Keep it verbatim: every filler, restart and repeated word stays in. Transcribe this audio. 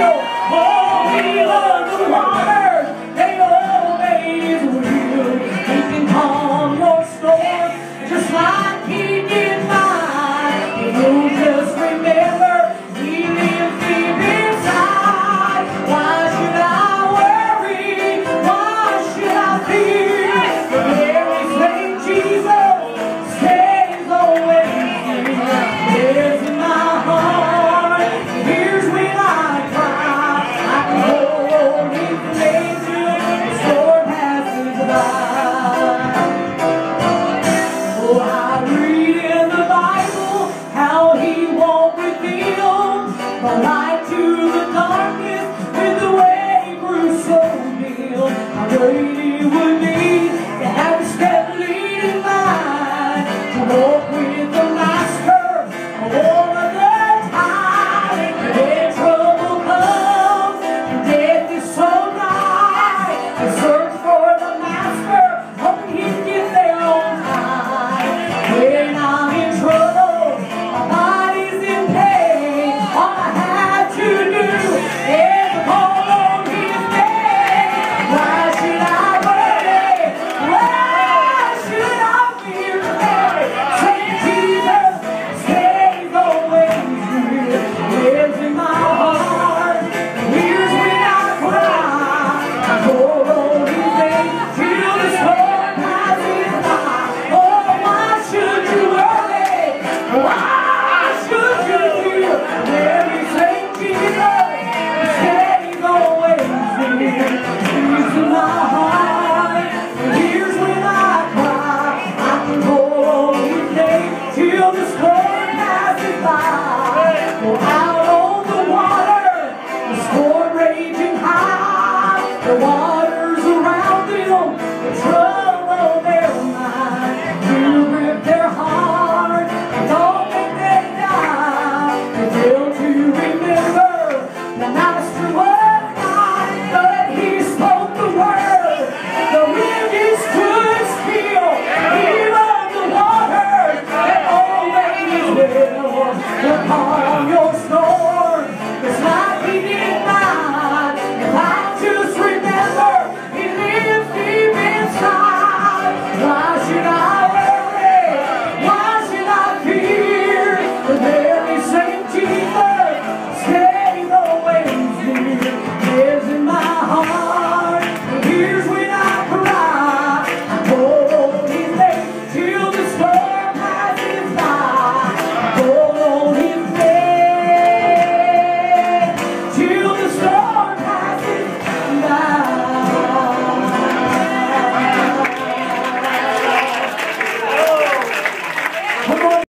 Oh, he loves the waters, they obey his will. He can calm your storm just like he did mine. If you'll just remember, he lives deep inside. Why should I worry? Why should I fear? The very same Jesus stays always here. Lives in my heart. Here's when I cry. I can hold his name till the storm passes by. Oh, I read in the Bible how he won't reveal the light to the darkness when the way grew so dim. How great he would be.